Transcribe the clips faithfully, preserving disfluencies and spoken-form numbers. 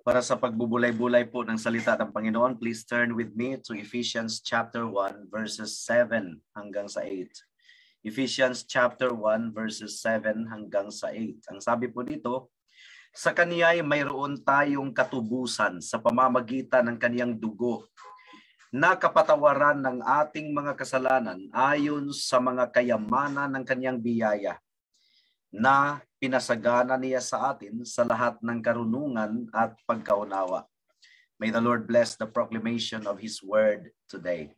Para sa pagbubulay-bulay po ng salita ng Panginoon, please turn with me to Ephesians chapter one verses seven hanggang sa eight. Ephesians chapter one verses seven hanggang sa eight. Ang sabi po dito, sa Kaniya'y mayroon tayong katubusan sa pamamagitan ng Kaniyang dugo na kapatawaran ng ating mga kasalanan ayon sa mga kayamanan ng Kaniyang biyaya na pinasagana niya sa atin sa lahat ng karunungan at pagkaunawa. May the Lord bless the proclamation of His word today.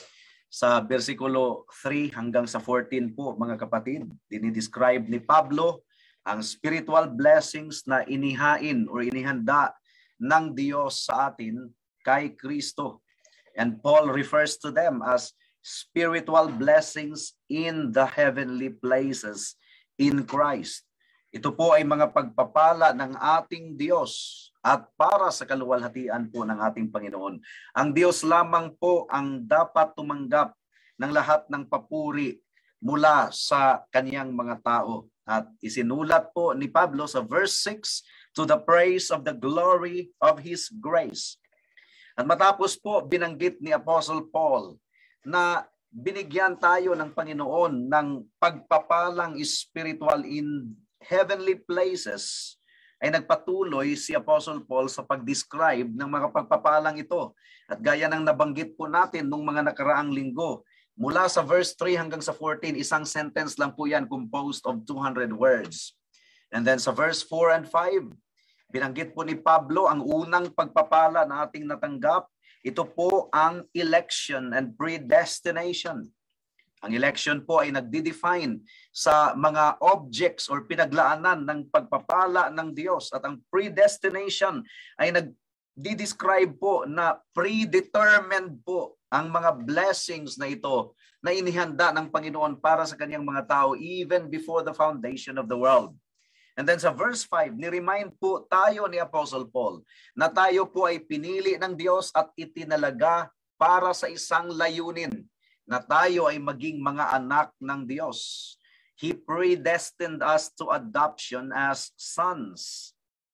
Sa versikulo three hanggang sa fourteen po, mga kapatid, dinidescribe ni Pablo ang spiritual blessings na inihain o inihanda ng Diyos sa atin kay Kristo. And Paul refers to them as spiritual blessings in the heavenly places in Christ. Ito po ay mga pagpapala ng ating Diyos at para sa kaluwalhatian po ng ating Panginoon. Ang Diyos lamang po ang dapat tumanggap ng lahat ng papuri mula sa kaniyang mga tao. At isinulat po ni Pablo sa verse six, to the praise of the glory of His grace. At matapos po binanggit ni Apostle Paul na binigyan tayo ng Panginoon ng pagpapalang spiritual in heavenly places, ay nagpatuloy si Apostle Paul sa pag-describe ng mga pagpapalang ito. At gaya ng nabanggit po natin nung mga nakaraang linggo, mula sa verse three hanggang sa fourteen, isang sentence lang po yan composed of two hundred words. And then sa verse four and five, binanggit po ni Pablo ang unang pagpapala na ating natanggap. Ito po ang election and predestination. Ang election po ay nagde-define sa mga objects or pinaglaanan ng pagpapala ng Diyos. At ang predestination ay nagde-describe po na predetermined po ang mga blessings na ito na inihanda ng Panginoon para sa kanyang mga tao even before the foundation of the world. And then sa verse five, ni-remind po tayo ni Apostle Paul na tayo po ay pinili ng Diyos at itinalaga para sa isang layunin, na tayo ay maging mga anak ng Diyos. He predestined us to adoption as sons.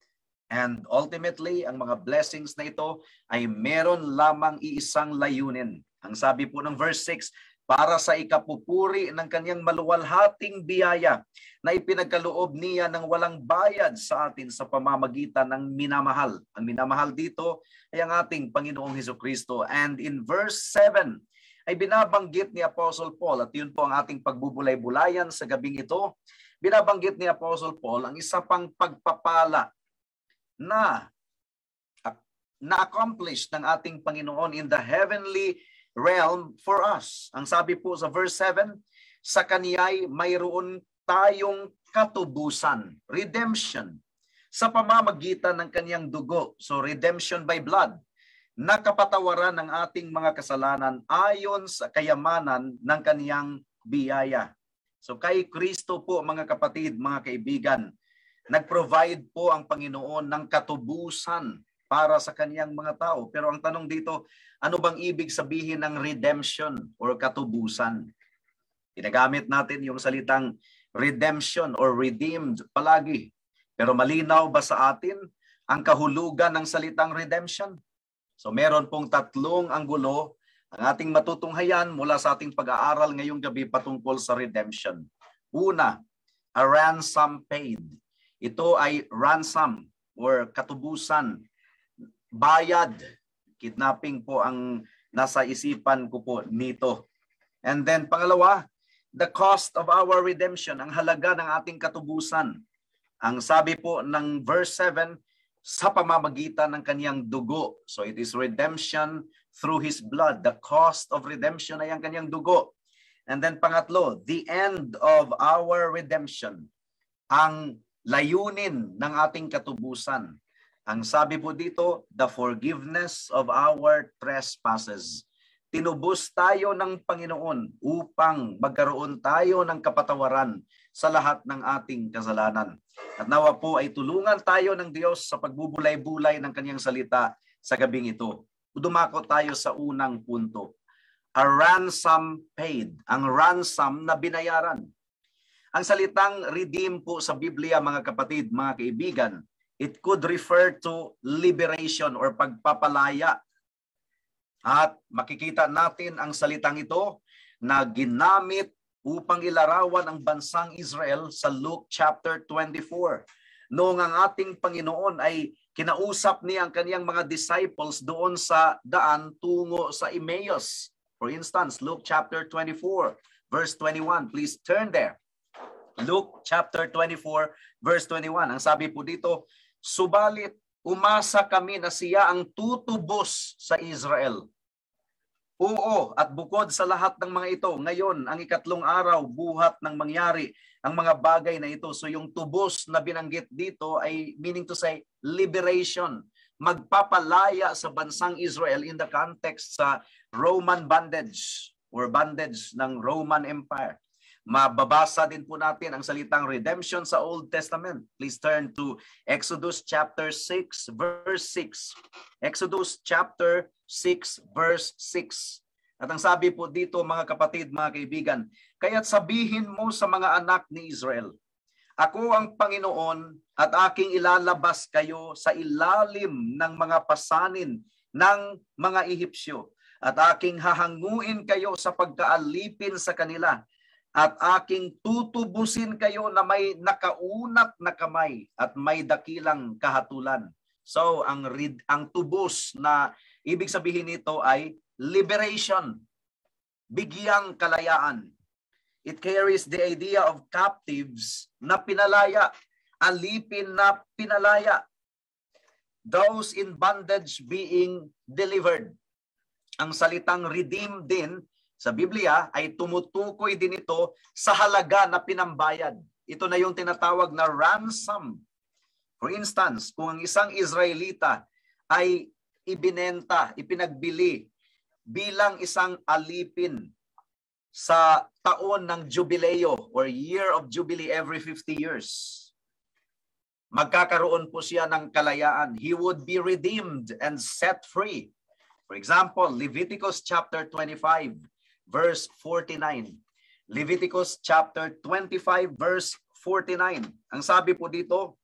And ultimately, ang mga blessings na ito ay meron lamang iisang layunin. Ang sabi po ng verse six, para sa ikapupuri ng kanyang maluwalhating biyaya na ipinagkaloob niya ng walang bayad sa atin sa pamamagitan ng minamahal. Ang minamahal dito ay ang ating Panginoong Hesukristo. And in verse seven, ay binabanggit ni Apostle Paul, at yun po ang ating pagbubulay-bulayan sa gabing ito, binabanggit ni Apostle Paul ang isa pang pagpapala na na-accomplish ng ating Panginoon in the heavenly realm for us. Ang sabi po sa verse seven, sa Kaniya'y mayroon tayong katubusan, redemption, sa pamamagitan ng kaniyang dugo. So redemption by blood, na kapatawaran ng ating mga kasalanan ayon sa kayamanan ng kaniyang biyaya. So kay Kristo po, mga kapatid, mga kaibigan, nag-provide po ang Panginoon ng katubusan para sa kaniyang mga tao. Pero ang tanong dito, ano bang ibig sabihin ng redemption or katubusan? Ginagamit natin yung salitang redemption or redeemed palagi. Pero malinaw ba sa atin ang kahulugan ng salitang redemption? So meron pong tatlong anggulo ang ating matutunghayan mula sa ating pag-aaral ngayong gabi patungkol sa redemption. Una, a ransom paid. Ito ay ransom or katubusan, bayad. Kidnapping po ang nasa isipan ko po nito. And then pangalawa, the cost of our redemption, ang halaga ng ating katubusan. Ang sabi po ng verse seven, sa pamamagitan ng kaniyang dugo. So it is redemption through His blood. The cost of redemption ay ang kaniyang dugo. And then pangatlo, the end of our redemption, ang layunin ng ating katubusan. Ang sabi po dito, the forgiveness of our trespasses. Tinubos tayo ng Panginoon upang magkaroon tayo ng kapatawaran sa lahat ng ating kasalanan. At nawa po ay tulungan tayo ng Diyos sa pagbubulay-bulay ng kaniyang salita sa gabing ito. Dumako tayo sa unang punto. A ransom paid. Ang ransom na binayaran. Ang salitang redeem po sa Biblia, mga kapatid, mga kaibigan, It could refer to liberation or pagpapalaya. At makikita natin ang salitang ito na ginamit upang ilarawan ang bansang Israel sa Luke chapter twenty-four. Noong ang ating Panginoon ay kinausap niya ang kaniyang mga disciples doon sa daan tungo sa Emmaus. For instance, Luke chapter twenty-four, verse twenty-one. Please turn there. Luke chapter twenty-four, verse twenty-one. Ang sabi po dito, subalit umasa kami na siya ang tutubos sa Israel. Oo, at bukod sa lahat ng mga ito, ngayon, ang ikatlong araw, buhat ng mangyari ang mga bagay na ito. So yung tubos na binanggit dito ay meaning to say liberation. Magpapalaya sa bansang Israel in the context sa Roman bondage or bondage ng Roman Empire. Mababasa din po natin ang salitang redemption sa Old Testament. Please turn to Exodus chapter six, verse six. Exodus chapter six, verse six. At ang sabi po dito, mga kapatid, mga kaibigan, kaya't sabihin mo sa mga anak ni Israel, ako ang Panginoon at aking ilalabas kayo sa ilalim ng mga pasanin ng mga Ehipsyo at aking hahanguin kayo sa pagkaalipin sa kanila at aking tutubusin kayo na may nakaunat na kamay at may dakilang kahatulan. So, ang, ang tubos na ibig sabihin nito ay liberation, bigyang kalayaan. It carries the idea of captives na pinalaya, alipin na pinalaya. Those in bondage being delivered. Ang salitang redeem din sa Biblia ay tumutukoy din ito sa halaga na pinambayad. Ito na yung tinatawag na ransom. For instance, kung ang isang Israelita ay ibinenta, ipinagbili bilang isang alipin sa taon ng jubileo or year of jubilee every fifty years, magkakaroon po siya ng kalayaan. He would be redeemed and set free. For example, Leviticus chapter twenty-five, verse forty-nine. Leviticus chapter twenty-five, verse forty-nine. Ang sabi po dito,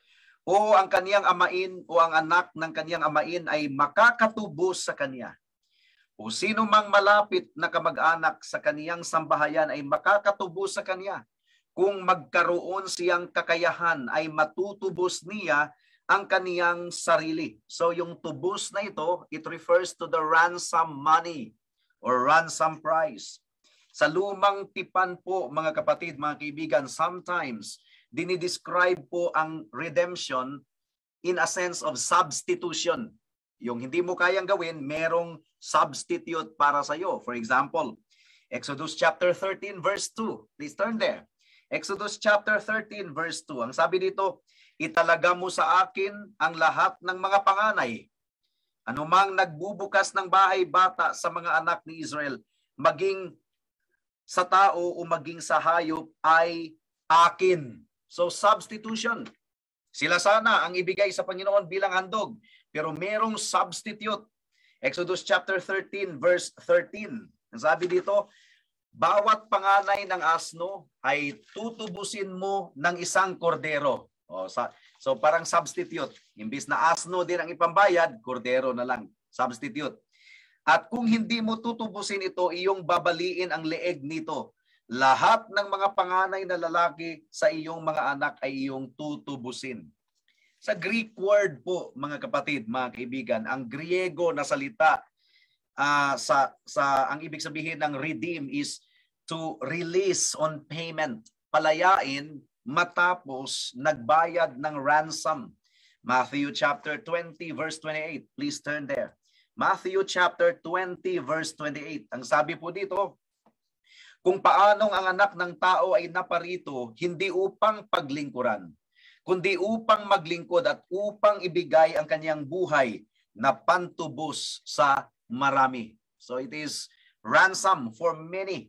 o ang kaniyang amain o ang anak ng kaniyang amain ay makakatubos sa kaniya. O sino mang malapit na kamag-anak sa kaniyang sambahayan ay makakatubos sa kaniya. Kung magkaroon siyang kakayahan ay matutubos niya ang kaniyang sarili. So yung tubos na ito, it refers to the ransom money or ransom price. Sa lumang tipan po, mga kapatid, mga kaibigan, sometimes dinidescribe po ang redemption in a sense of substitution. Yung hindi mo kayang gawin, merong substitute para sa iyo. For example, Exodus chapter thirteen, verse two. Please turn there. Exodus chapter thirteen, verse two. Ang sabi dito, italaga mo sa akin ang lahat ng mga panganay. Anumang nagbubukas ng bahay bata sa mga anak ni Israel, maging sa tao o maging sa hayop ay akin. So substitution. Sila sana ang ibigay sa Panginoon bilang handog, pero merong substitute. Exodus chapter thirteen, verse thirteen. Ang sabi dito, bawat panganay ng asno ay tutubusin mo ng isang kordero. O, sa, so parang substitute. Imbis na asno din ang ipambayad, kordero na lang. Substitute. At kung hindi mo tutubusin ito, iyong babaliin ang leeg nito. Lahat ng mga panganay na lalaki sa iyong mga anak ay iyong tutubusin. Sa Greek word po, mga kapatid, mga kaibigan, ang Griego na salita uh, sa, sa ang ibig sabihin ng redeem is to release on payment. Palayain matapos nagbayad ng ransom. Matthew chapter twenty, verse twenty-eight. Please turn there. Matthew chapter twenty, verse twenty-eight. Ang sabi po dito, kung paanong ang anak ng tao ay naparito, hindi upang paglingkuran, kundi upang maglingkod at upang ibigay ang kanyang buhay na pantubos sa marami. So it is ransom for many.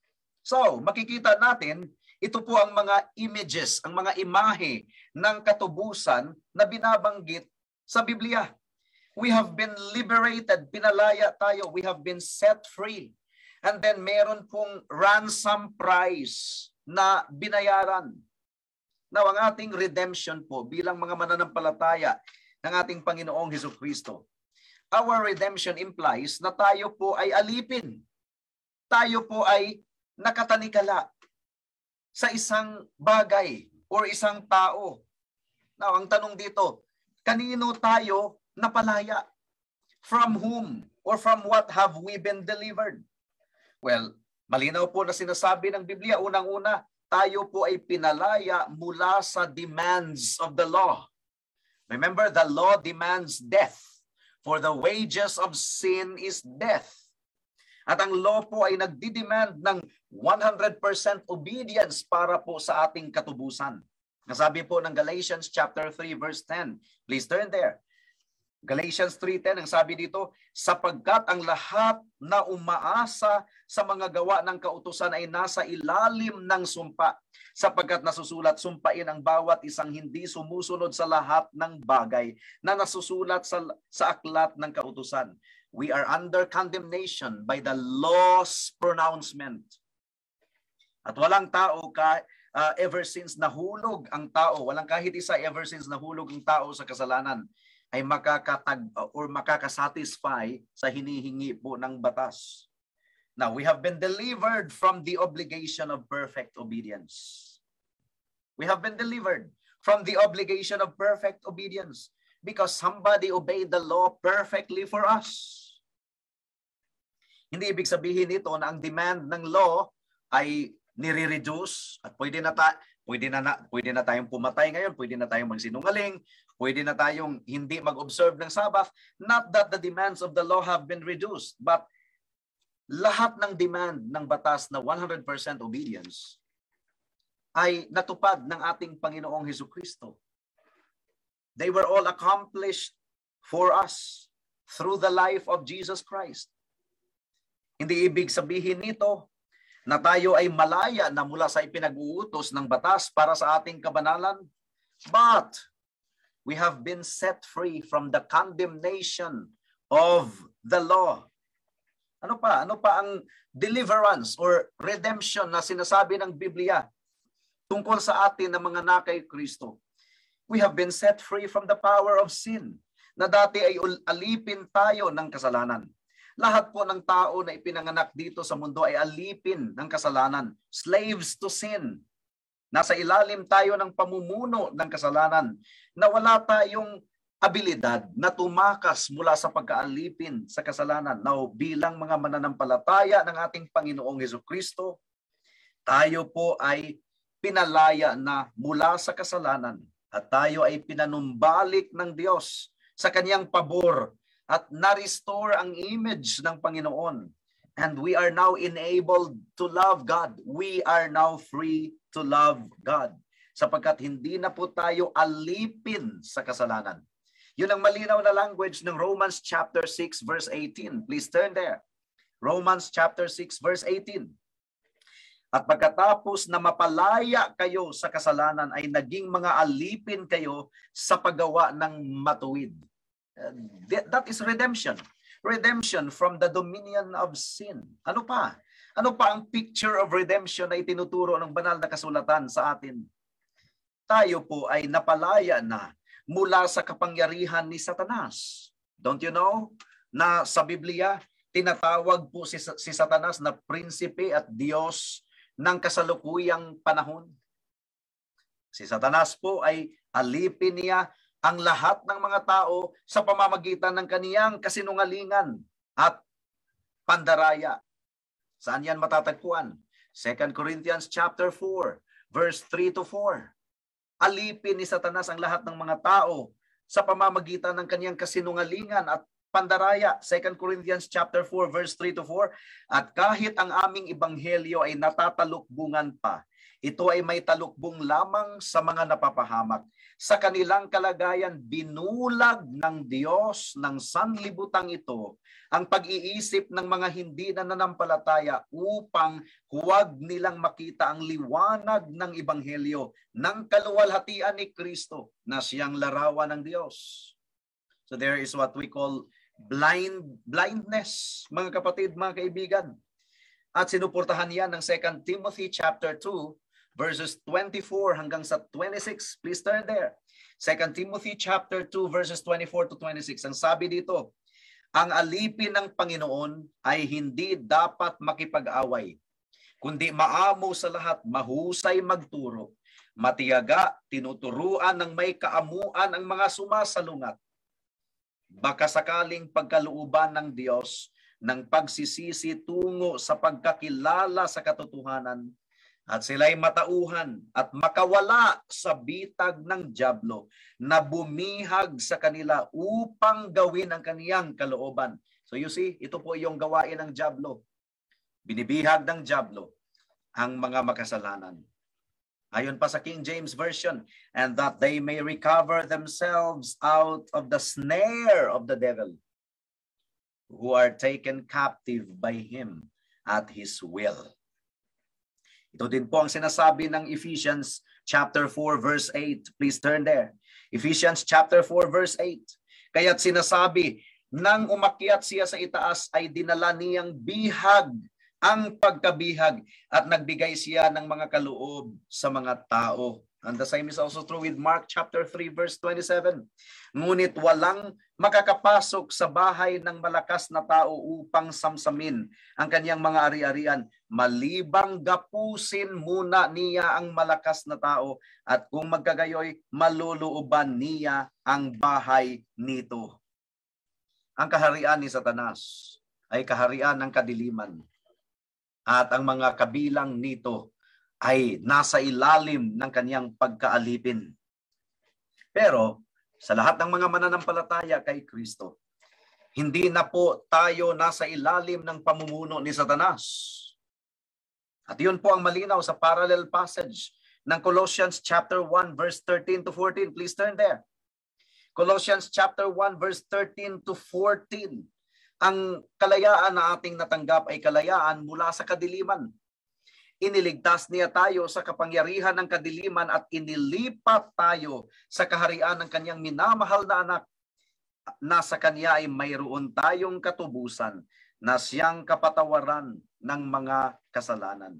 So makikita natin, ito po ang mga images, ang mga imahe ng katubusan na binabanggit sa Biblia. We have been liberated, pinalaya tayo, we have been set free. And then meron pong ransom price na binayaran. Now, ang ating redemption po bilang mga mananampalataya ng ating Panginoong Hesukristo, our redemption implies na tayo po ay alipin. Tayo po ay nakatanikala sa isang bagay or isang tao. Now, ang tanong dito, kanino tayo napalaya? From whom or from what have we been delivered? Well, malinaw po na sinasabi ng Biblia, unang-una, tayo po ay pinalaya mula sa demands of the law. Remember, the law demands death. For the wages of sin is death. At ang law po ay nagdidemand ng one hundred percent obedience para po sa ating katubusan. Nasabi po ng Galatians chapter three verse ten. Please turn there. Galatians three ten, ang sabi dito, sapagkat ang lahat na umaasa sa mga gawa ng kautusan ay nasa ilalim ng sumpa, sapagkat nasusulat, sumpain ang bawat isang hindi sumusunod sa lahat ng bagay na nasusulat sa, sa aklat ng kautusan. We are under condemnation by the law's pronouncement. At walang tao ka, uh, ever since nahulog ang tao, walang kahit isa ever since nahulog ang tao sa kasalanan, ay makakatag or makakasatisfy sa hinihingi po ng batas. Now, we have been delivered from the obligation of perfect obedience. We have been delivered from the obligation of perfect obedience because somebody obeyed the law perfectly for us. Hindi ibig sabihin nito na ang demand ng law ay nire-reduce at pwede na ta pwede na, na pwede na tayong pumatay ngayon, pwede na tayong magsinungaling, pwede na tayong hindi mag-observe ng Sabbath. Not that the demands of the law have been reduced, but lahat ng demand ng batas na one hundred percent obedience ay natupad ng ating Panginoong Hesukristo. They were all accomplished for us through the life of Jesus Christ. Hindi ibig sabihin nito na tayo ay malaya na mula sa ipinag-uutos ng batas para sa ating kabanalan, but we have been set free from the condemnation of the law. Ano pa? Ano pa ang deliverance or redemption na sinasabi ng Biblia tungkol sa atin na mga nakay Kristo? We have been set free from the power of sin, na dati ay alipin tayo ng kasalanan. Lahat po ng tao na ipinanganak dito sa mundo ay alipin ng kasalanan, slaves to sin. Nasa ilalim tayo ng pamumuno ng kasalanan na wala tayong abilidad na tumakas mula sa pagkaalipin sa kasalanan. Now, bilang mga mananampalataya ng ating Panginoong Hesukristo, tayo po ay pinalaya na mula sa kasalanan at tayo ay pinanumbalik ng Diyos sa kanyang pabor at na-restore ang image ng Panginoon. And we are now enabled to love God. We are now free to love God. Sapagkat hindi na po tayo alipin sa kasalanan. Yun ang malinaw na language ng Romans chapter six verse eighteen. Please turn there. Romans chapter six verse eighteen. At pagkatapos na mapalaya kayo sa kasalanan ay naging mga alipin kayo sa paggawa ng matuwid. That is redemption. Redemption from the dominion of sin. Ano pa? Ano pa ang picture of redemption na itinuturo ng banal na kasulatan sa atin? Tayo po ay napalaya na mula sa kapangyarihan ni Satanas. Don't you know na sa Biblia, tinatawag po si, si Satanas na prinsipe at Diyos ng kasalukuyang panahon? Si Satanas po ay alipin niya ang lahat ng mga tao sa pamamagitan ng kaniyang kasinungalingan at pandaraya. Saan yan matatagpuan? Second Corinthians chapter four, verse three to four. Alipin ni Satanas ang lahat ng mga tao sa pamamagitan ng kaniyang kasinungalingan at pandaraya. Second Corinthians chapter four, verse three to four. At kahit ang aming ebanghelyo ay natatalukbungan pa, ito ay may talukbong lamang sa mga napapahamak. Sa kanilang kalagayan, binulag ng Diyos ng sanlibutang ito ang pag-iisip ng mga hindi na nanampalataya upang huwag nilang makita ang liwanag ng ebanghelyo ng kaluwalhatian ni Kristo na siyang larawan ng Diyos. So there is what we call blind blindness, mga kapatid, mga kaibigan. At sinuportahan yan ng Second Timothy chapter two, verses twenty-four hanggang sa twenty-six. Please turn there. Second Timothy chapter two verses twenty-four to twenty-six. Ang sabi dito, ang alipin ng Panginoon ay hindi dapat makipag-away, kundi maamo sa lahat, mahusay magturo, matiyaga, tinuturuan ng may kaamuan ang mga sumasalungat. Baka sakaling pagkalooban ng Diyos ng pagsisisi tungo sa pagkakilala sa katotohanan, at sila'y matauhan at makawala sa bitag ng dyablo na bumihag sa kanila upang gawin ang kaniyang kalooban. So you see, ito po yung gawain ng dyablo. Binibihag ng dyablo ang mga makasalanan. Ayon pa sa King James Version, and that they may recover themselves out of the snare of the devil, who are taken captive by him at his will. Ito din po ang sinasabi ng Ephesians chapter four verse eight. Please turn there. Ephesians chapter four verse eight. Kaya't sinasabi, nang umakyat siya sa itaas ay dinala niyang bihag ang pagkabihag at nagbigay siya ng mga kaloob sa mga tao. And the same is also true with Mark chapter three verse twenty-seven. Ngunit walang makakapasok sa bahay ng malakas na tao upang samsamin ang kanyang mga ari-arian, malibang gapusin muna niya ang malakas na tao, at kung magkagayoy, malulooban niya ang bahay nito. Ang kaharian ni Satanas ay kaharian ng kadiliman, at ang mga kabilang nito ay nasa ilalim ng kaniyang pagkaalipin. Pero sa lahat ng mga mananampalataya kay Kristo, hindi na po tayo nasa ilalim ng pamumuno ni Satanas. At yun po ang malinaw sa parallel passage ng Colossians chapter one verse thirteen to fourteen. Please turn there. Colossians chapter one verse thirteen to fourteen. Ang kalayaan na ating natanggap ay kalayaan mula sa kadiliman. Iniligtas niya tayo sa kapangyarihan ng kadiliman at inilipat tayo sa kaharian ng kanyang minamahal na anak, na sa kanya ay mayroon tayong katubusan na siyang kapatawaran ng mga kasalanan.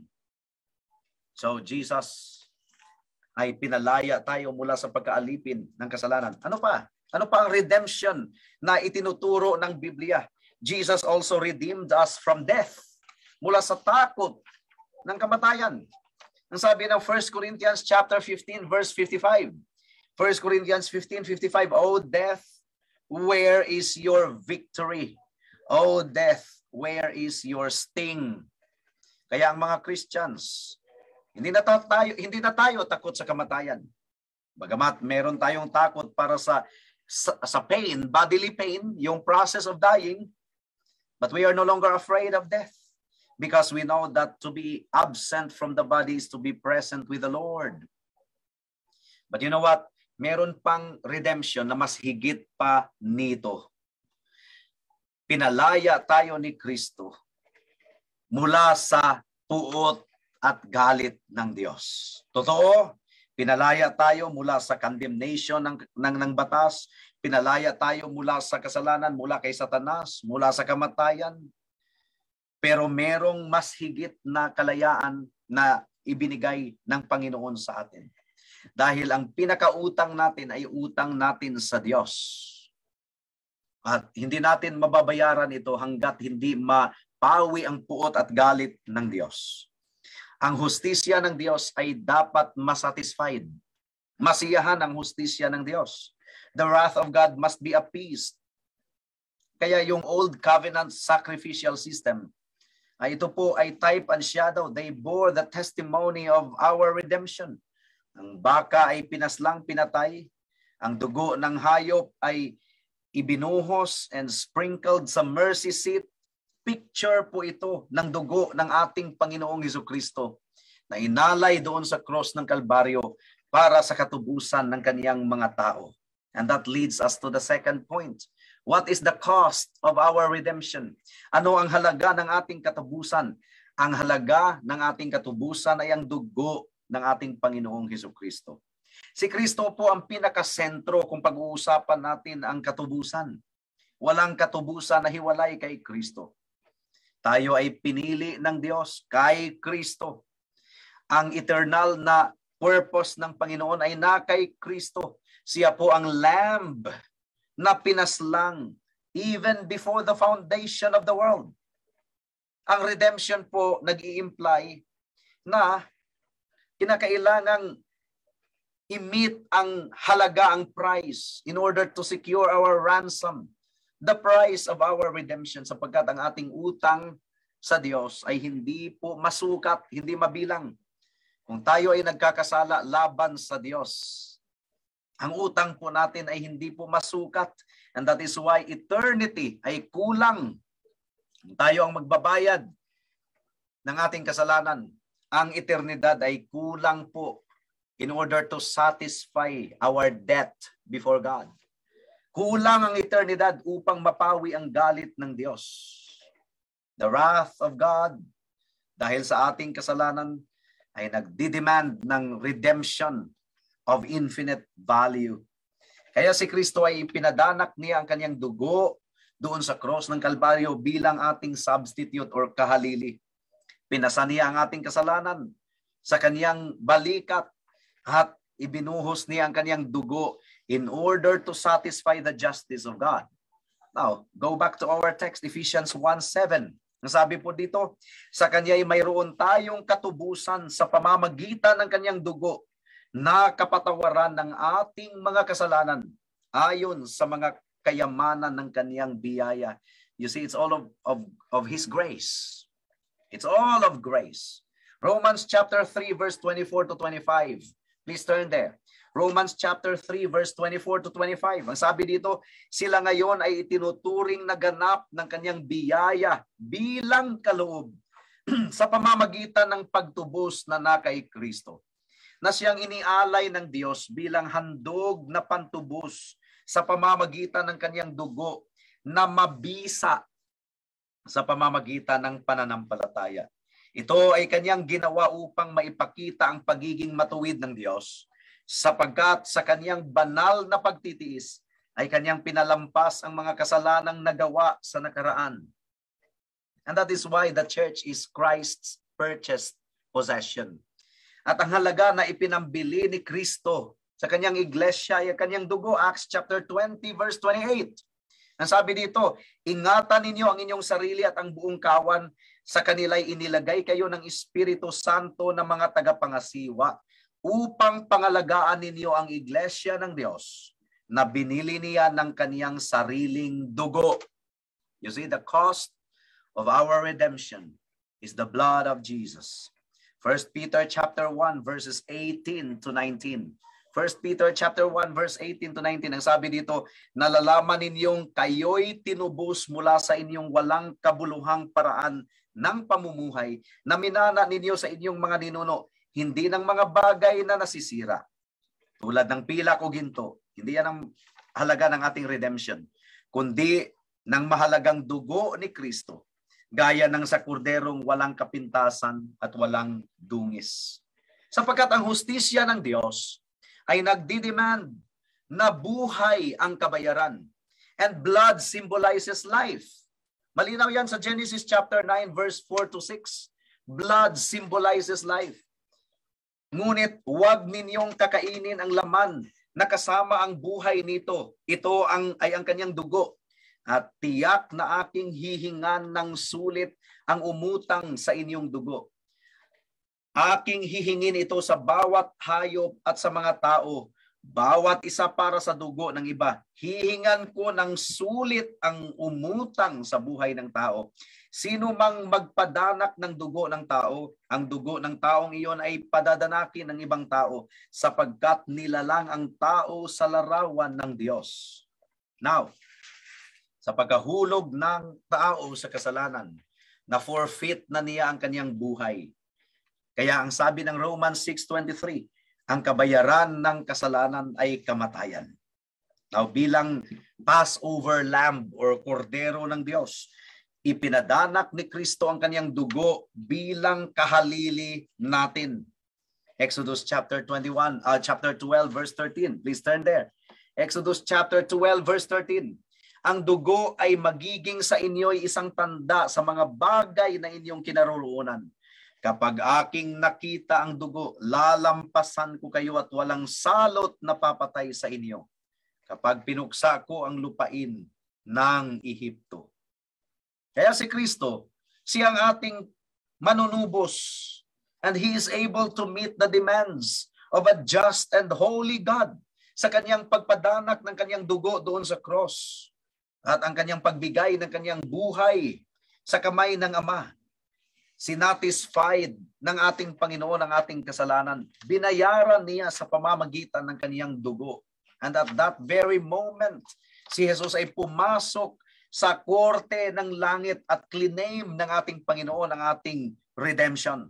So Jesus ay pinalaya tayo mula sa pagkaalipin ng kasalanan. Ano pa? Ano pa ang redemption na itinuturo ng Biblia? Jesus also redeemed us from death, mula sa takot ng kamatayan. Ang sabi ng First Corinthians chapter fifteen verse fifty-five. First Corinthians fifteen fifty-five, O death, where is your victory? O death, where is your sting? Kaya ang mga Christians, hindi na tayo, hindi na tayo takot sa kamatayan. Bagamat meron tayong takot para sa, sa, sa pain, bodily pain, yung process of dying, but we are no longer afraid of death, because we know that to be absent from the body is to be present with the Lord. But you know what? Meron pang redemption na mas higit pa nito. Pinalaya tayo ni Kristo mula sa puot at galit ng Diyos. Totoo, pinalaya tayo mula sa condemnation ng, ng, ng batas. Pinalaya tayo mula sa kasalanan, mula kay Satanas, mula sa kamatayan. Pero merong mas higit na kalayaan na ibinigay ng Panginoon sa atin. Dahil ang pinakautang natin ay utang natin sa Diyos. At hindi natin mababayaran ito hanggat hindi mapawi ang puot at galit ng Diyos. Ang hustisya ng Diyos ay dapat masatisfied. Masiyahan ang hustisya ng Diyos. The wrath of God must be appeased. Kaya yung old covenant sacrificial system, ay ito po ay type and shadow. They bore the testimony of our redemption. Ang baka ay pinaslang pinatay. Ang dugo ng hayop ay ibinuhos and sprinkled sa mercy seat. Picture po ito ng dugo ng ating Panginoong Hesukristo na inalay doon sa cross ng Kalbaryo para sa katubusan ng kaniyang mga tao. And that leads us to the second point. What is the cost of our redemption? Ano ang halaga ng ating katubusan? Ang halaga ng ating katubusan ay ang dugo ng ating Panginoong Hesukristo. Si Kristo po ang pinakasentro kung pag-uusapan natin ang katubusan. Walang katubusan na hiwalay kay Kristo. Tayo ay pinili ng Diyos kay Kristo. Ang eternal na purpose ng Panginoon ay na kay Kristo. Siya po ang lamb na pinaslang even before the foundation of the world. Ang redemption po nag-i-imply na kinakailangang i-meet ang halaga, ang price in order to secure our ransom, the price of our redemption, sapagkat ang ating utang sa Diyos ay hindi po masukat, hindi mabilang. Kung tayo ay nagkakasala laban sa Diyos, ang utang po natin ay hindi po masukat. And that is why eternity ay kulang. Kung tayo ang magbabayad ng ating kasalanan, ang eternidad ay kulang po in order to satisfy our debt before God. Kulang ang eternidad upang mapawi ang galit ng Diyos. The wrath of God, dahil sa ating kasalanan, ay nagdidemand ng redemption of infinite value. Kaya si Kristo ay pinadanak niya ang kanyang dugo doon sa cross ng Kalbaryo bilang ating substitute or kahalili. Pinasa niya ang ating kasalanan sa kanyang balikat at ibinuhos niya ang kanyang dugo in order to satisfy the justice of God. Now, go back to our text, Ephesians one seven. Ang sabi po dito, sa kanya ay mayroon tayong katubusan sa pamamagitan ng kanyang dugo na kapatawaran ng ating mga kasalanan ayon sa mga kayamanan ng kanyang biyaya. You see, it's all of, of, of His grace. It's all of grace. Romans chapter three, verse twenty-four to twenty-five. Please turn there. Romans chapter three, verse twenty-four to twenty-five. Ang sabi dito, sila ngayon ay itinuturing na ganap ng kanyang biyaya bilang kaloob sa pamamagitan ng pagtubos na na kay Kristo, na siyang inialay ng Diyos bilang handog na pantubos sa pamamagitan ng kanyang dugo na mabisa sa pamamagitan ng pananampalataya. Ito ay kanyang ginawa upang maipakita ang pagiging matuwid ng Diyos, sapagkat sa kanyang banal na pagtitiis ay kanyang pinalampas ang mga kasalanang nagawa sa nakaraan. And that is why the church is Christ's purchased possession. At ang halaga na ipinambili ni Kristo sa kanyang iglesia ay kanyang dugo, Acts chapter twenty, verse twenty-eight. Ang sabi dito, ingatan ninyo ang inyong sarili at ang buong kawan, sa kanila'y inilagay kayo ng Espiritu Santo na mga tagapangasiwa upang pangalagaan ninyo ang iglesia ng Diyos na binili niya ng kaniyang sariling dugo. You see, the cost of our redemption is the blood of Jesus. First Peter chapter one, verses eighteen to nineteen. First Peter chapter one, verse eighteen to nineteen. Ang sabi dito, nalalaman ninyong kayo'y tinubos mula sa inyong walang kabuluhang paraan ng pamumuhay na minana ninyo sa inyong mga ninuno, hindi ng mga bagay na nasisira, tulad ng pilak o ginto. Hindi yan ang halaga ng ating redemption, kundi ng mahalagang dugo ni Kristo, gaya ng sa korderong walang kapintasan at walang dungis. Sapagkat ang hustisya ng Diyos ay nagdidemand na buhay ang kabayaran, and blood symbolizes life. Malinaw yan sa Genesis chapter nine, verse four to six. Blood symbolizes life. Ngunit huwag ninyong kakainin ang laman na kasama ang buhay nito. Ito ang, ay ang kanyang dugo. At tiyak na aking hihingan ng sulit ang umutang sa inyong dugo. Aking hihingin ito sa bawat hayop at sa mga tao, bawat isa para sa dugo ng iba. Hihingan ko ng sulit ang umutang sa buhay ng tao. Sino mang magpadanak ng dugo ng tao, ang dugo ng taong iyon ay padadanakin ng ibang tao, sapagkat nilalang ang tao sa larawan ng Diyos. Now, sa pagkahulog ng tao sa kasalanan, na forfeit na niya ang kanyang buhay. Kaya ang sabi ng Romans six twenty-three, ang kabayaran ng kasalanan ay kamatayan. Now, bilang Passover lamb or kordero ng Diyos, ipinadanak ni Kristo ang kanyang dugo bilang kahalili natin. Exodus chapter twenty-one, uh, chapter twelve, verse thirteen. Please turn there. Exodus chapter twelve, verse thirteen. Ang dugo ay magiging sa inyo isang tanda sa mga bagay na inyong kinaroroonan. Kapag aking nakita ang dugo, lalampasan ko kayo at walang salot na papatay sa inyo. Kapag pinuksa ko ang lupain ng Ehipto. Kaya si Kristo, siyang ating manunubos, and He is able to meet the demands of a just and holy God sa kanyang pagpadanak ng kanyang dugo doon sa cross at ang kanyang pagbigay ng kanyang buhay sa kamay ng Ama. Sinatisfied ng ating Panginoon ang ating kasalanan. Binayaran niya sa pamamagitan ng kanyang dugo. And at that very moment, si Jesus ay pumasok sa korte ng langit at claim ng ating Panginoon ang ating redemption.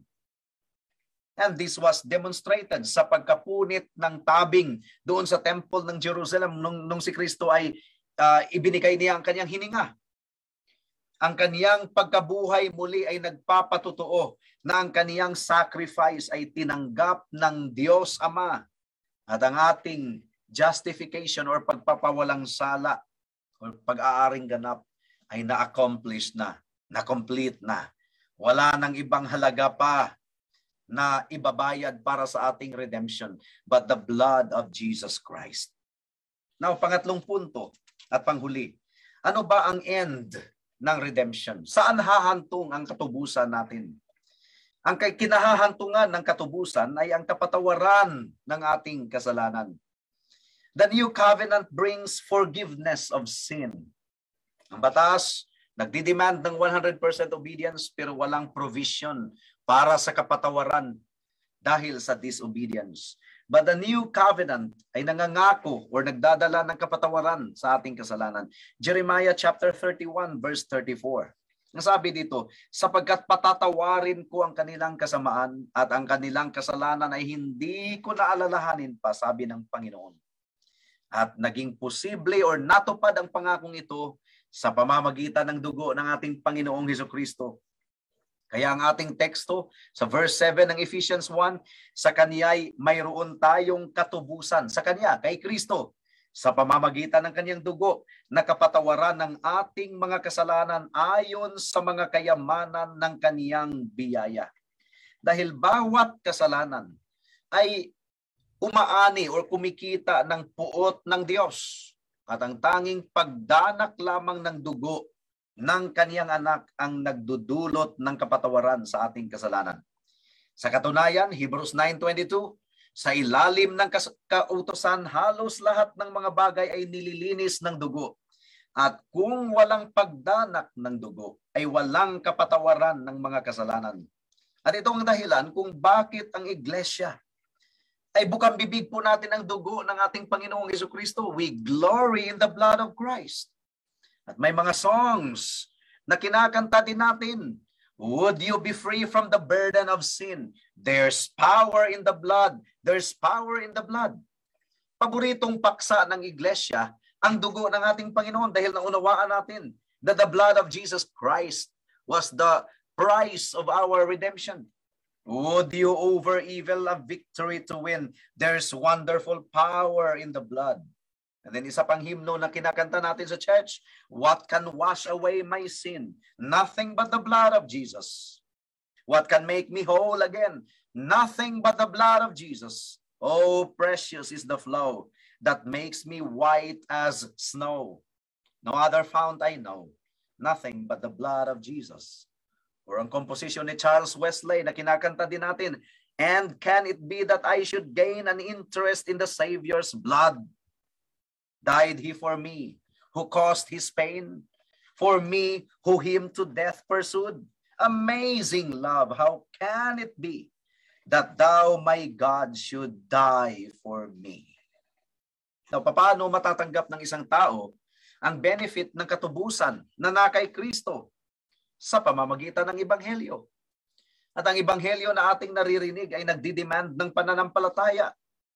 And this was demonstrated sa pagkapunit ng tabing doon sa temple ng Jerusalem nung, nung si Kristo ay uh, ibinigay niya ang kanyang hininga. Ang kaniyang pagkabuhay muli ay nagpapatotoo na ang kaniyang sacrifice ay tinanggap ng Diyos Ama at ang ating justification or pagpapawalang sala o pag-aaring ganap ay na-accomplish na, na-complete na. Wala nang ibang halaga pa na ibabayad para sa ating redemption but the blood of Jesus Christ. Now, pangatlong punto at panghuli. Ano ba ang end ng redemption? Saan hahantong ang katubusan natin? Ang kinahahantungan ng katubusan ay ang kapatawaran ng ating kasalanan. The new covenant brings forgiveness of sin. Ang batas, nagdidemand ng one hundred percent obedience pero walang provision para sa kapatawaran dahil sa disobedience. But the new covenant ay nangangako or nagdadala ng kapatawaran sa ating kasalanan. Jeremiah chapter thirty-one verse thirty-four. Ang sabi dito, sapagkat patatawarin ko ang kanilang kasamaan at ang kanilang kasalanan ay hindi ko naalalahanin pa, sabi ng Panginoon. At naging posible or natupad ang pangakong ito sa pamamagitan ng dugo ng ating Panginoong Hesukristo. Kaya ang ating teksto sa verse seven ng Ephesians one, sa Kaniya'y mayroon tayong katubusan. Sa Kaniya, kay Kristo, sa pamamagitan ng Kaniyang dugo, na kapatawaran ng ating mga kasalanan ayon sa mga kayamanan ng Kaniyang biyaya. Dahil bawat kasalanan ay umaani o kumikita ng puot ng Diyos. At ang tanging pagdanak lamang ng dugo ng kaniyang anak ang nagdudulot ng kapatawaran sa ating kasalanan. Sa katunayan, Hebrews nine twenty-two, sa ilalim ng kautusan, halos lahat ng mga bagay ay nililinis ng dugo. At kung walang pagdanak ng dugo, ay walang kapatawaran ng mga kasalanan. At ito ang dahilan kung bakit ang iglesia ay bukang bibig po natin ang dugo ng ating Panginoong Hesukristo. We glory in the blood of Christ. At may mga songs na kinakanta din natin. Would you be free from the burden of sin? There's power in the blood. There's power in the blood. Paboritong paksa ng iglesia ang dugo ng ating Panginoon dahil naunawaan natin that the blood of Jesus Christ was the price of our redemption. Would you over evil a victory to win? There's wonderful power in the blood. And then isa pang hymno na kinakanta natin sa church, what can wash away my sin? Nothing but the blood of Jesus. What can make me whole again? Nothing but the blood of Jesus. Oh, precious is the flow that makes me white as snow. No other fount I know. Nothing but the blood of Jesus. Or ang komposisyon ni Charles Wesley na kinakanta din natin, and can it be that I should gain an interest in the Savior's blood? Died he for me, who caused his pain, for me, who him to death pursued. Amazing love, how can it be that thou, my God, should die for me? Now, paano matatanggap ng isang tao ang benefit ng katubusan na nakay Kristo? Sa pamamagitan ng Ebanghelyo. At ang Ebanghelyo na ating naririnig ay nagdidemand ng pananampalataya.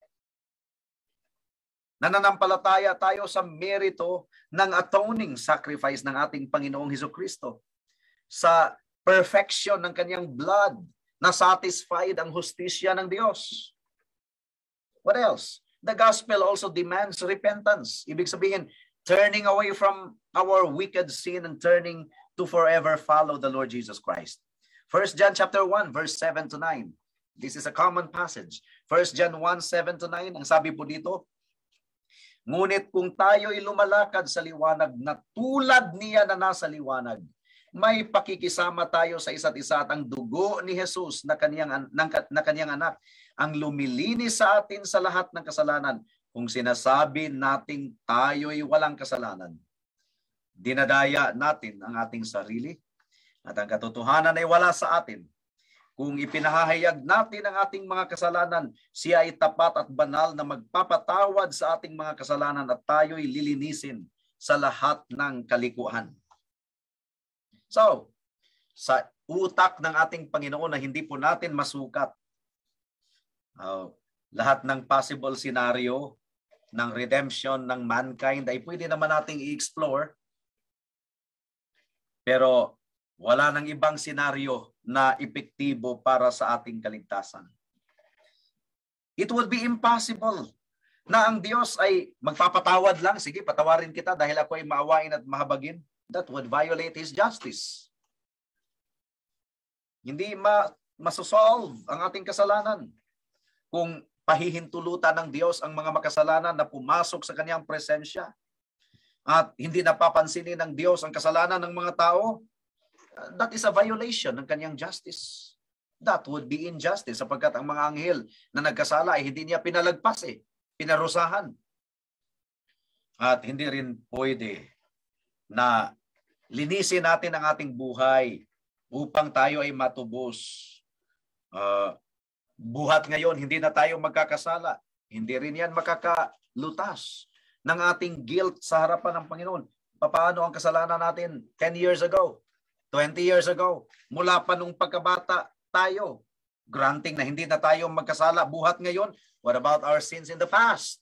Nananampalataya tayo sa merito ng atoning sacrifice ng ating Panginoong Hesukristo. Sa perfection ng kanyang blood na satisfied ang hustisya ng Diyos. What else? The gospel also demands repentance. Ibig sabihin, turning away from our wicked sin and turning to forever follow the Lord Jesus Christ. First John chapter one, verse seven to nine. This is a common passage. First John one, seven to nine. Ang sabi po dito, ngunit kung tayo'y lumalakad sa liwanag na tulad niya na nasa liwanag, may pakikisama tayo sa isa't isa at ang dugo ni Jesus na kaniyang, na kaniyang anak ang lumilinis sa atin sa lahat ng kasalanan. Kung sinasabi nating tayo'y walang kasalanan, dinadaya natin ang ating sarili at ang katotohanan ay wala sa atin. Kung ipinahahayag natin ang ating mga kasalanan, siya ay tapat at banal na magpapatawad sa ating mga kasalanan at tayo'y lilinisin sa lahat ng kalikuan. So, sa utak ng ating Panginoon na hindi po natin masukat uh, lahat ng possible scenario ng redemption ng mankind ay pwede naman nating i-explore. Pero wala nang ibang senaryo na epektibo para sa ating kaligtasan. It would be impossible na ang Diyos ay magpapatawad lang. Sige, patawarin kita dahil ako ay maawain at mahabagin. That would violate His justice. Hindi ma masosolve ang ating kasalanan kung pahihintulutan ng Diyos ang mga makasalanan na pumasok sa Kanyang presensya at hindi napapansinin ng Diyos ang kasalanan ng mga tao. That is a violation ng Kanyang justice. That would be injustice sapagkat ang mga anghel na nagkasala ay hindi niya pinalagpas eh, pinarusahan. At hindi rin pwede na linisin natin ang ating buhay upang tayo ay matubos. Uh, buhat ngayon, hindi na tayo magkakasala. Hindi rin yan makakalutas ng ating guilt sa harapan ng Panginoon. Paano ang kasalanan natin ten years ago, twenty years ago, mula pa nung pagkabata tayo, granting na hindi na tayo magkasala buhat ngayon, what about our sins in the past?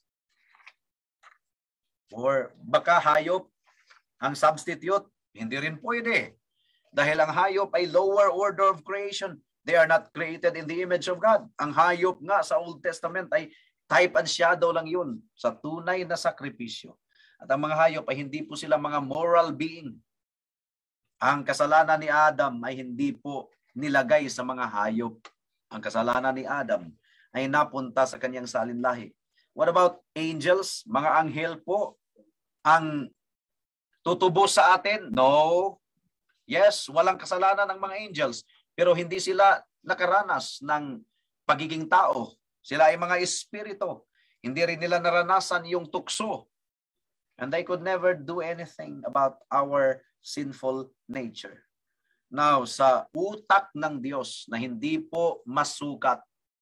Or baka hayop ang substitute? Hindi rin pwede. Dahil ang hayop ay lower order of creation. They are not created in the image of God. Ang hayop nga sa Old Testament ay type and shadow lang yun sa tunay na sakripisyo. At ang mga hayop ay hindi po sila mga moral being. Ang kasalanan ni Adam ay hindi po nilagay sa mga hayop. Ang kasalanan ni Adam ay napunta sa kanyang salinlahi. What about angels? Mga anghel po ang tutubos sa atin? No. Yes, walang kasalanan ng mga angels, pero hindi sila nakaranas ng pagiging tao. Sila ay mga espiritu. Hindi rin nila naranasan yung tukso. And they could never do anything about our sinful nature. Now, sa utak ng Diyos na hindi po masukat,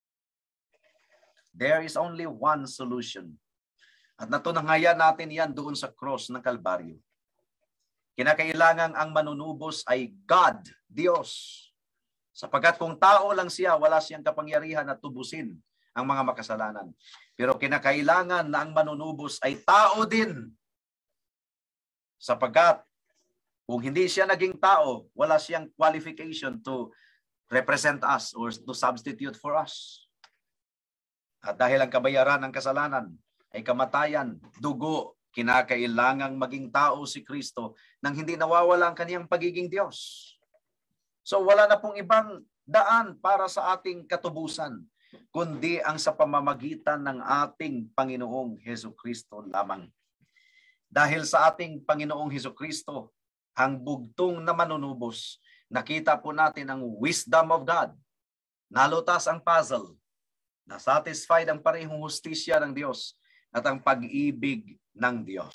there is only one solution. At natunangayan natin yan doon sa cross ng Kalbaryo. Kinakailangan ang manunubos ay God, Diyos. Sapagkat kung tao lang siya, wala siyang kapangyarihan na tubusin ang mga makasalanan. Pero kinakailangan na ang manunubos ay tao din. Sapagkat kung hindi siya naging tao, wala siyang qualification to represent us or to substitute for us. At dahil ang kabayaran ng kasalanan ay kamatayan, dugo, kinakailangang maging tao si Kristo nang hindi nawawala ang kaniyang pagiging Diyos. So wala na pong ibang daan para sa ating katubusan, kundi ang sa pamamagitan ng ating Panginoong Hesukristo lamang. Dahil sa ating Panginoong Hesukristo, ang bugtong na manunubos, nakita po natin ang wisdom of God. Nalutas ang puzzle. Nasatisfied ang parehong hustisya ng Diyos at ang pag-ibig ng Diyos.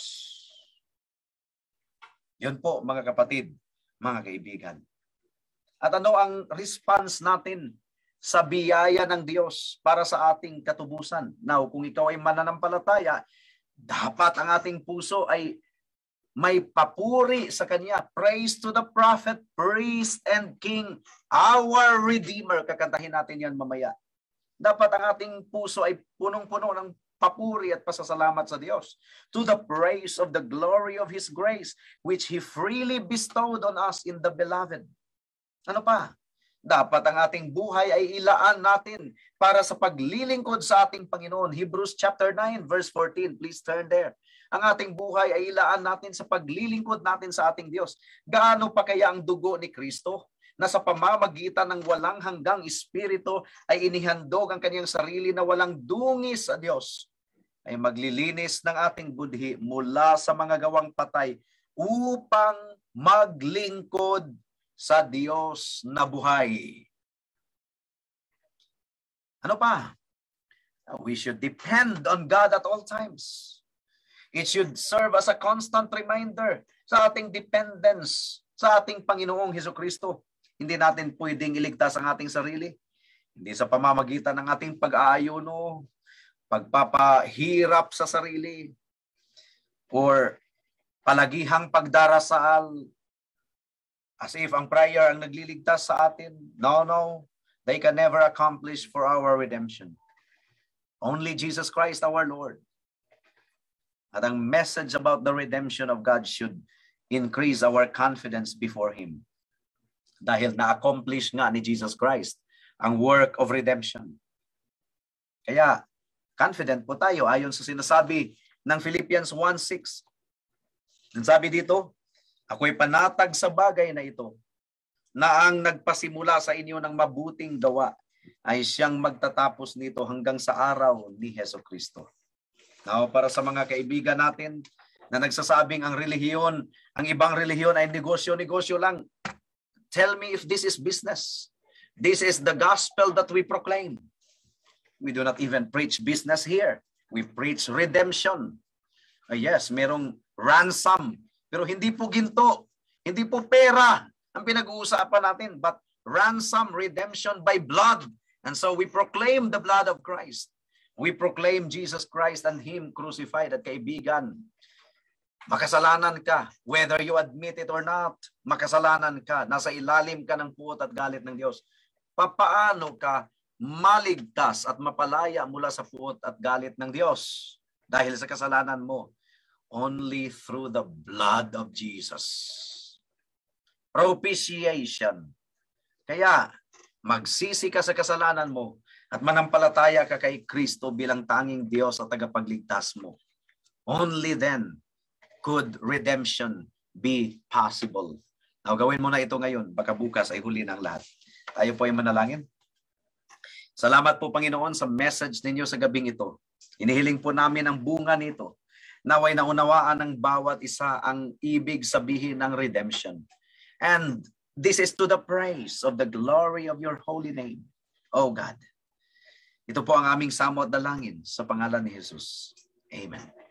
Yun po mga kapatid, mga kaibigan. At ano ang response natin sa biyaya ng Diyos para sa ating katubusan? Now, kung ikaw ay mananampalataya, dapat ang ating puso ay may papuri sa Kanya. Praise to the prophet, priest and king, our Redeemer. Kakantahin natin yan mamaya. Dapat ang ating puso ay punong-puno ng papuri at pasasalamat sa Diyos. To the praise of the glory of His grace, which He freely bestowed on us in the beloved. Ano pa? Dapat ang ating buhay ay ilaan natin para sa paglilingkod sa ating Panginoon. Hebrews chapter nine, verse fourteen. Please turn there. Ang ating buhay ay ilaan natin sa paglilingkod natin sa ating Diyos. Gaano pa kaya ang dugo ni Kristo? na sa pamamagitan ng walang hanggang Espiritu ay inihandog ang kanyang sarili na walang dungis sa Diyos, ay maglilinis ng ating budhi mula sa mga gawang patay upang maglingkod sa Diyos na buhay. Ano pa? We should depend on God at all times. It should serve as a constant reminder sa ating dependence sa ating Panginoong Hesukristo. Hindi natin pwedeng iligtas ang ating sarili. Hindi sa pamamagitan ng ating pag-aayuno, pagpapahirap sa sarili, or palagihang pagdarasal as if ang prayer ang nagliligtas sa atin. No, no. They can never accomplish for our redemption. Only Jesus Christ our Lord. At ang message about the redemption of God should increase our confidence before Him. Dahil na-accomplish nga ni Jesus Christ ang work of redemption. Kaya, confident po tayo ayon sa sinasabi ng Philippians one six. Ang sabi dito, ako'y panatag sa bagay na ito, na ang nagpasimula sa inyo ng mabuting gawa ay siyang magtatapos nito hanggang sa araw ni Hesukristo. Now, para sa mga kaibigan natin na nagsasabing ang relihiyon, ang ibang relihiyon ay negosyo-negosyo lang, tell me if this is business. This is the gospel that we proclaim. We do not even preach business here. We preach redemption. Uh, yes, merong ransom. Pero hindi po ginto. Hindi po pera ang pinag-uusapan natin. But ransom, redemption by blood. And so we proclaim the blood of Christ. We proclaim Jesus Christ and Him crucified. At kaibigan, makasalanan ka. Whether you admit it or not, makasalanan ka. Nasa ilalim ka ng puot at galit ng Diyos. Papaano ka maligtas at mapalaya mula sa puot at galit ng Diyos dahil sa kasalanan mo? Only through the blood of Jesus. Propitiation. Kaya, magsisi ka sa kasalanan mo at manampalataya ka kay Kristo bilang tanging Diyos at tagapagligtas mo. Only then could redemption be possible. Now, gawin mo na ito ngayon. Baka bukas ay huli ng lahat. Tayo po ay manalangin. Salamat po, Panginoon, sa message ninyo sa gabing ito. Inihiling po namin ang bunga nito. Naway naunawaan ng bawat isa ang ibig sabihin ng redemption. And this is to the praise of the glory of your holy name, O God. Ito po ang aming samo at dalangin sa pangalan ni Jesus. Amen.